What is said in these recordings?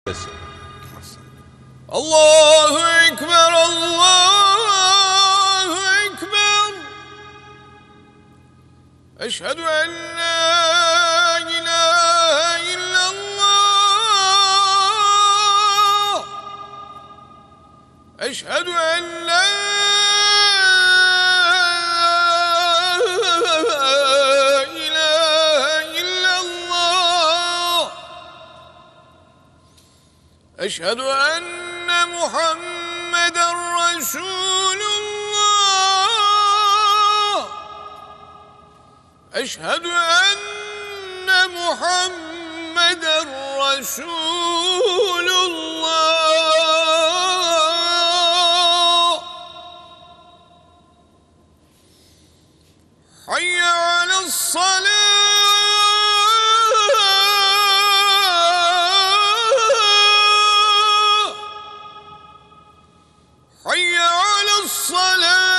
بس. الله أكبر الله أكبر. أشهد أن لا إله إلا الله. أشهد أن لا إله إلا الله. أشهد أن محمدًا رسول الله. أشهد أن محمدًا رسول الله. حي على الصلاة. حي على الصلاة.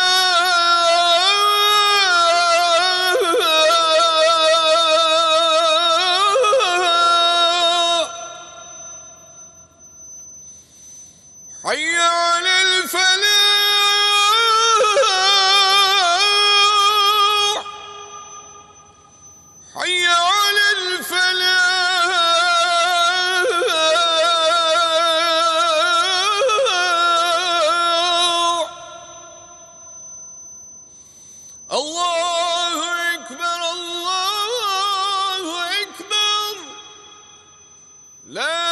حي على الفلاح. حي على الفلاح. الله أكبر الله أكبر. لا